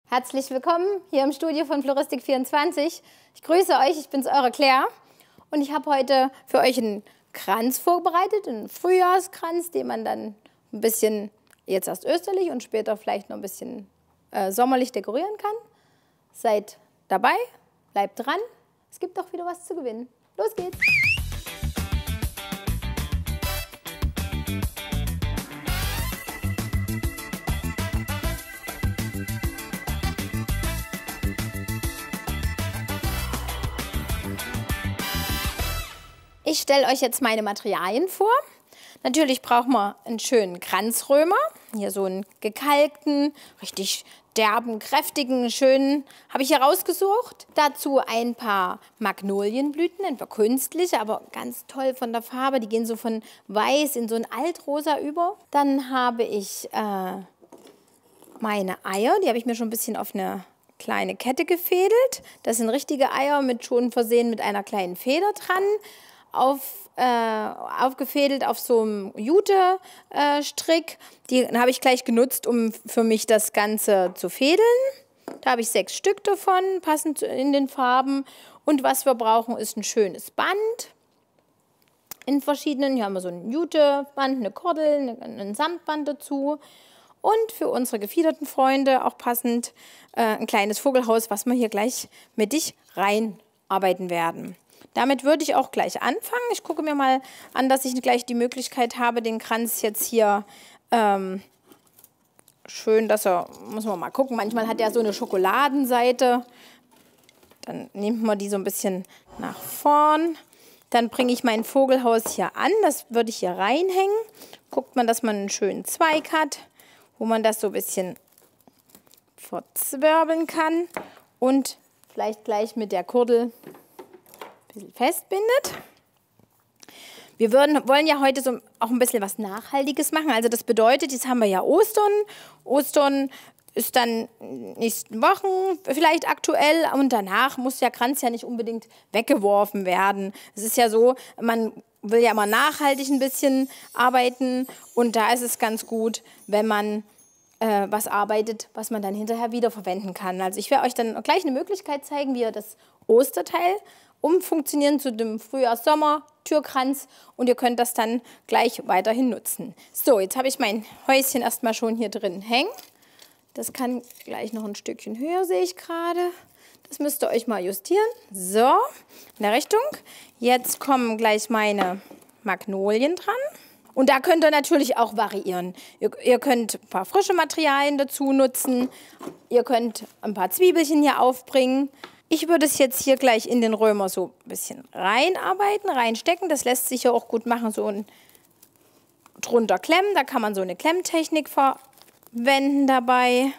Herzlich willkommen hier im Studio von Floristik24. Ich grüße euch, ich bin's, eure Claire. Und ich habe heute für euch einen Kranz vorbereitet, einen Frühjahrskranz, den man dann ein bisschen, jetzt erst österlich und später vielleicht noch ein bisschen sommerlich dekorieren kann. Seid dabei, bleibt dran, es gibt auch wieder was zu gewinnen. Los geht's! Ich stelle euch jetzt meine Materialien vor. Natürlich brauchen wir einen schönen Kranzrömer. Hier so einen gekalkten, richtig derben, kräftigen, schönen habe ich hier rausgesucht. Dazu ein paar Magnolienblüten, ein paar künstliche, aber ganz toll von der Farbe. Die gehen so von weiß in so ein Altrosa über. Dann habe ich meine Eier, die habe ich mir schon ein bisschen auf eine kleine Kette gefädelt. Das sind richtige Eier, schon versehen mit einer kleinen Feder dran. Aufgefädelt auf so einem Jute-Strick. Die habe ich gleich genutzt, um für mich das Ganze zu fädeln. Da habe ich 6 Stück davon, passend in den Farben. Und was wir brauchen, ist ein schönes Band. In verschiedenen, hier haben wir so ein Jute-Band, eine Kordel, ein Samtband dazu. Und für unsere gefiederten Freunde auch passend ein kleines Vogelhaus, was wir hier gleich mittig reinarbeiten werden. Damit würde ich auch gleich anfangen. Ich gucke mir mal an, dass ich gleich die Möglichkeit habe, den Kranz jetzt hier schön, muss man mal gucken, manchmal hat er so eine Schokoladenseite. Dann nehmen wir die so ein bisschen nach vorn. Dann bringe ich mein Vogelhaus hier an, das würde ich hier reinhängen. Guckt man, dass man einen schönen Zweig hat, wo man das so ein bisschen verzwirbeln kann und vielleicht gleich mit der Kordel festbindet. Wir wollen ja heute so auch ein bisschen was Nachhaltiges machen. Also das bedeutet, jetzt haben wir ja Ostern. Ostern ist dann nächsten Wochen vielleicht aktuell und danach muss der Kranz ja nicht unbedingt weggeworfen werden. Es ist ja so, man will ja immer nachhaltig ein bisschen arbeiten und da ist es ganz gut, wenn man was arbeitet, was man dann hinterher wieder verwenden kann. Also ich werde euch dann gleich eine Möglichkeit zeigen, wie ihr das Osterteil umfunktionieren zu dem Frühjahr-Sommer-Türkranz und ihr könnt das dann gleich weiterhin nutzen. So, jetzt habe ich mein Häuschen erstmal schon hier drin hängen. Das kann gleich noch ein Stückchen höher, sehe ich gerade. Das müsst ihr euch mal justieren. So, in der Richtung. Jetzt kommen gleich meine Magnolien dran. Und da könnt ihr natürlich auch variieren. Ihr könnt ein paar frische Materialien dazu nutzen. Ihr könnt ein paar Zwiebelchen hier aufbringen. Ich würde es jetzt hier gleich in den Römer so ein bisschen reinarbeiten, reinstecken. Das lässt sich ja auch gut machen, so ein drunter klemmen. Da kann man so eine Klemmtechnik verwenden dabei.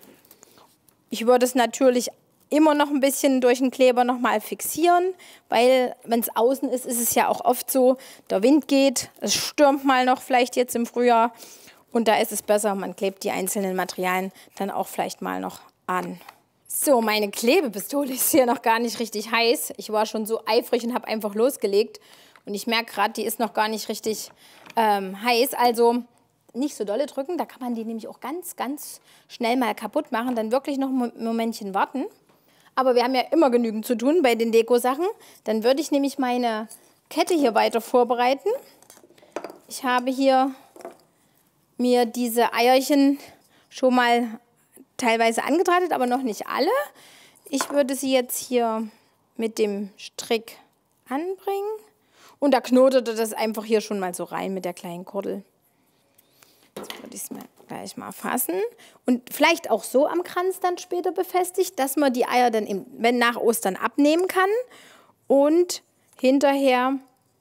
Ich würde es natürlich immer noch ein bisschen durch den Kleber nochmal fixieren, weil wenn es außen ist, ist es ja auch oft so, der Wind geht, es stürmt mal noch vielleicht jetzt im Frühjahr und da ist es besser, man klebt die einzelnen Materialien dann auch vielleicht mal noch an. So, meine Klebepistole ist hier noch gar nicht richtig heiß. Ich war schon so eifrig und habe einfach losgelegt. Und ich merke gerade, die ist noch gar nicht richtig heiß. Also nicht so dolle drücken, da kann man die nämlich auch ganz, ganz schnell mal kaputt machen. Dann wirklich noch ein Momentchen warten. Aber wir haben ja immer genügend zu tun bei den Deko-Sachen. Dann würde ich nämlich meine Kette hier weiter vorbereiten. Ich habe hier mir diese Eierchen schon mal teilweise angedrahtet, aber noch nicht alle. Ich würde sie jetzt hier mit dem Strick anbringen. Und da knotet ihr das einfach hier schon mal so rein mit der kleinen Kordel. Jetzt würde ich es mir gleich mal fassen. Und vielleicht auch so am Kranz dann später befestigt, dass man die Eier dann, wenn nach Ostern, abnehmen kann und hinterher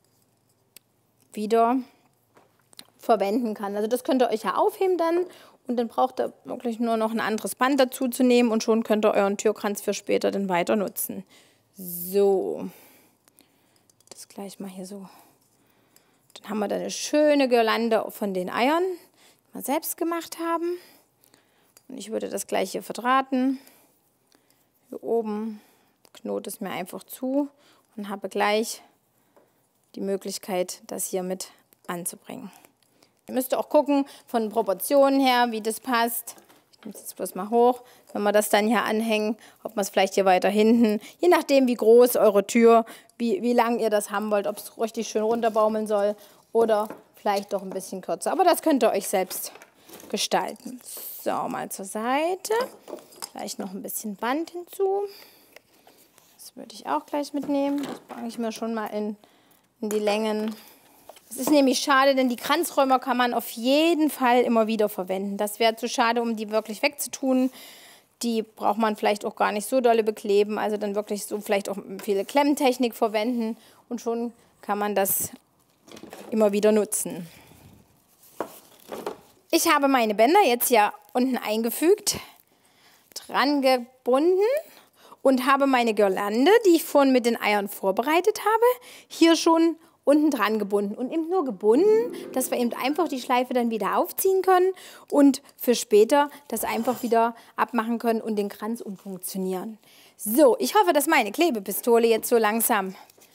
wieder verwenden kann. Also das könnt ihr euch ja aufheben dann. Und dann braucht ihr wirklich nur noch ein anderes Band dazu zu nehmen und schon könnt ihr euren Türkranz für später dann weiter nutzen. So, das gleich mal hier so. Dann haben wir da eine schöne Girlande von den Eiern, die wir selbst gemacht haben. Und ich würde das gleich hier verdrahten. Hier oben knote es mir einfach zu und habe gleich die Möglichkeit, das hier mit anzubringen. Ihr müsst auch gucken, von Proportionen her, wie das passt. Ich Ich nehme es jetzt bloß mal hoch, wenn wir das dann hier anhängen, ob man es vielleicht hier weiter hinten, je nachdem wie groß eure Tür, wie lang ihr das haben wollt, ob es richtig schön runterbaumeln soll oder vielleicht doch ein bisschen kürzer. Aber das könnt ihr euch selbst gestalten. So, mal zur Seite. Vielleicht noch ein bisschen Band hinzu. Das würde ich auch gleich mitnehmen. Das packe ich mir schon mal in die Längen. Es ist nämlich schade, denn die Kranzräumer kann man auf jeden Fall immer wieder verwenden. Das wäre zu schade, um die wirklich wegzutun. Die braucht man vielleicht auch gar nicht so dolle bekleben. Also dann wirklich so vielleicht auch viele Klemmtechnik verwenden. Und schon kann man das immer wieder nutzen. Ich habe meine Bänder jetzt hier unten eingefügt, dran gebunden und habe meine Girlande, die ich vorhin mit den Eiern vorbereitet habe, hier schon unten dran gebunden und eben nur gebunden, dass wir eben einfach die Schleife dann wieder aufziehen können und für später das einfach wieder abmachen können und den Kranz umfunktionieren. So, ich hoffe, dass meine Klebepistole jetzt so langsam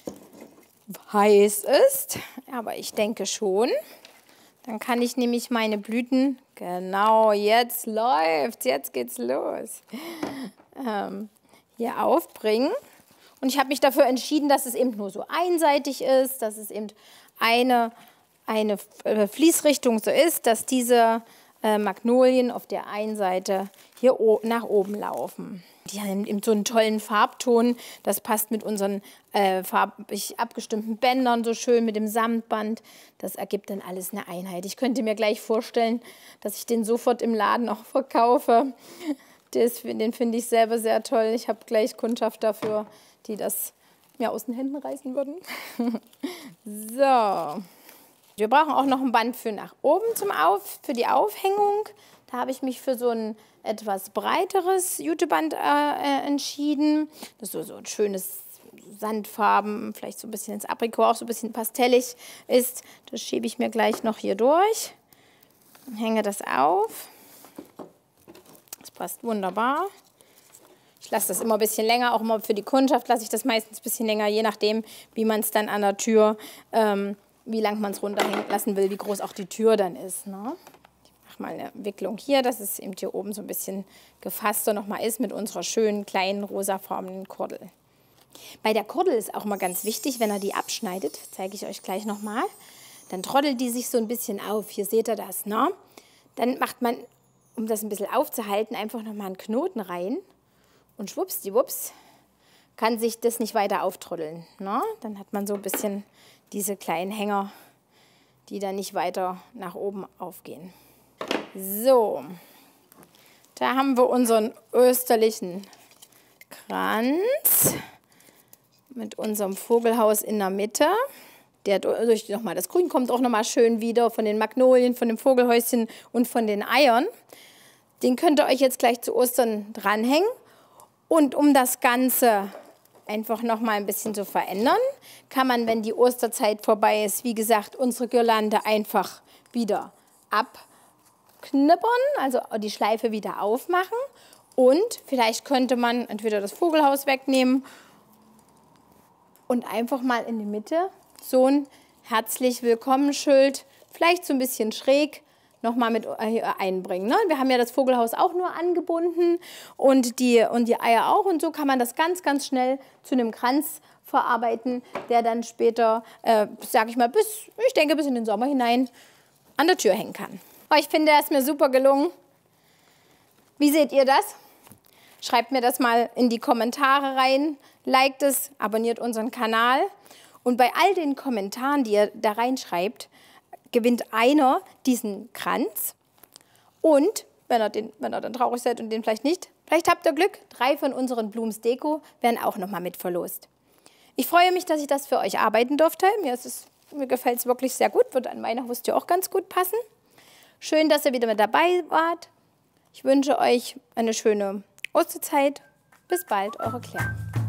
heiß ist, aber ich denke schon. Dann kann ich nämlich meine Blüten, genau, jetzt läuft's, jetzt geht's los, hier aufbringen. Und ich habe mich dafür entschieden, dass es eben nur so einseitig ist, dass es eben eine Fließrichtung so ist, dass diese Magnolien auf der einen Seite hier nach oben laufen. Die haben eben so einen tollen Farbton, das passt mit unseren farblich abgestimmten Bändern so schön, mit dem Samtband. Das ergibt dann alles eine Einheit. Ich könnte mir gleich vorstellen, dass ich den sofort im Laden auch verkaufe. Den finde ich selber sehr toll. Ich habe gleich Kundschaft dafür, die das mir aus den Händen reißen würden. So. Wir brauchen auch noch ein Band für nach oben für die Aufhängung. Da habe ich mich für so ein etwas breiteres Juteband entschieden. Das ist so ein schönes Sandfarben, vielleicht so ein bisschen ins Aprikot, auch so ein bisschen pastellig ist. Das schiebe ich mir gleich noch hier durch und hänge das auf. Das passt wunderbar. Ich lasse das immer ein bisschen länger, auch immer für die Kundschaft lasse ich das meistens ein bisschen länger, je nachdem, wie man es dann an der Tür, wie lang man es runterhängen lassen will, wie groß auch die Tür dann ist. Ne? Ich mache mal eine Wicklung hier, dass es eben hier oben so ein bisschen gefasster nochmal ist mit unserer schönen kleinen rosafarbenen Kordel. Bei der Kordel ist auch mal ganz wichtig, wenn ihr die abschneidet, zeige ich euch gleich nochmal, dann troddelt die sich so ein bisschen auf. Hier seht ihr das. Ne? Dann macht man, um das ein bisschen aufzuhalten, einfach nochmal einen Knoten rein. Und schwuppsdiwupps kann sich das nicht weiter auftruddeln. Ne? Dann hat man so ein bisschen diese kleinen Hänger, die dann nicht weiter nach oben aufgehen. So, da haben wir unseren österlichen Kranz mit unserem Vogelhaus in der Mitte. Das Grün kommt auch nochmal schön wieder von den Magnolien, von dem Vogelhäuschen und von den Eiern. Den könnt ihr euch jetzt gleich zu Ostern dranhängen. Und um das Ganze einfach noch mal ein bisschen zu verändern, kann man, wenn die Osterzeit vorbei ist, wie gesagt, unsere Girlande einfach wieder abknippern, also die Schleife wieder aufmachen. Und vielleicht könnte man entweder das Vogelhaus wegnehmen und einfach mal in die Mitte so ein herzlich Willkommen-Schild, vielleicht so ein bisschen schräg, nochmal mit einbringen. Ne? Wir haben ja das Vogelhaus auch nur angebunden und die Eier auch. Und so kann man das ganz, ganz schnell zu einem Kranz verarbeiten, der dann später, sage ich mal, bis in den Sommer hinein an der Tür hängen kann. Oh, ich finde, das ist mir super gelungen. Wie seht ihr das? Schreibt mir das mal in die Kommentare rein, liked es, abonniert unseren Kanal. Und bei all den Kommentaren, die ihr da reinschreibt, gewinnt einer diesen Kranz. Und, wenn ihr dann traurig seid und den vielleicht nicht, vielleicht habt ihr Glück, 3 von unseren Blooms Deko werden auch nochmal mit verlost. Ich freue mich, dass ich das für euch arbeiten durfte. Mir gefällt es wirklich sehr gut, wird an meine Haustür auch ganz gut passen. Schön, dass ihr wieder mit dabei wart. Ich wünsche euch eine schöne Osterzeit. Bis bald, eure Claire.